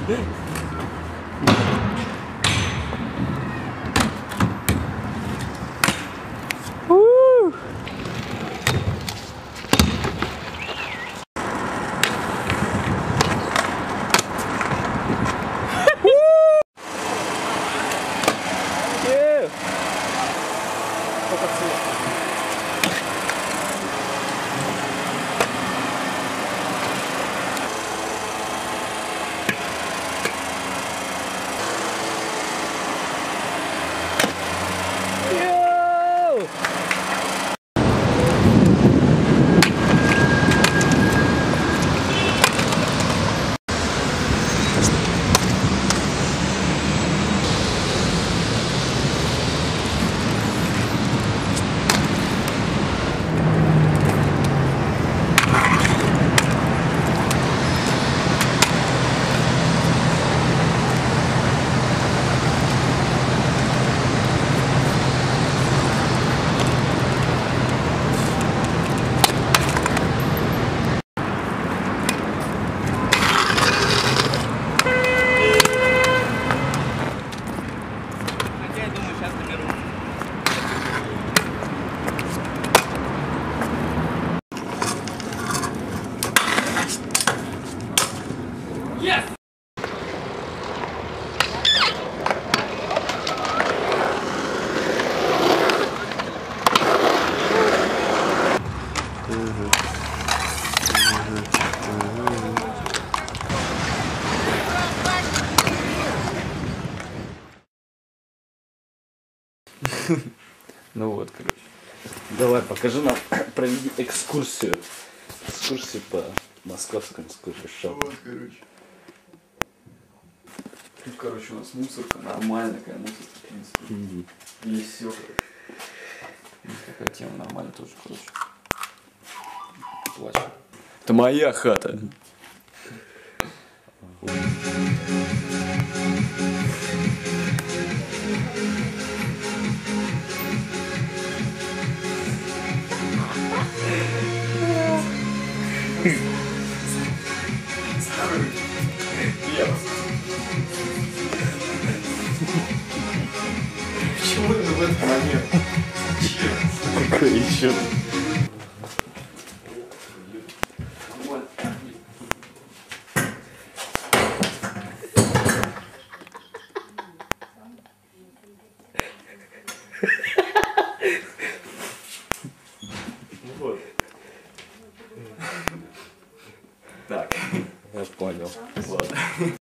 Ну вот, короче. Давай, покажи нам, проведи экскурсию. Экскурсию по московскому скуфер-шопу. Вот, короче. Тут, короче, у нас мусорка, нормальная такая мусорка, в принципе. Есть все, короче. Такая тема нормальная тоже, короче. Плачу. Это моя хата. Почему именно в этот момент? Какой еще? Вот. Так. Я понял. Ладно.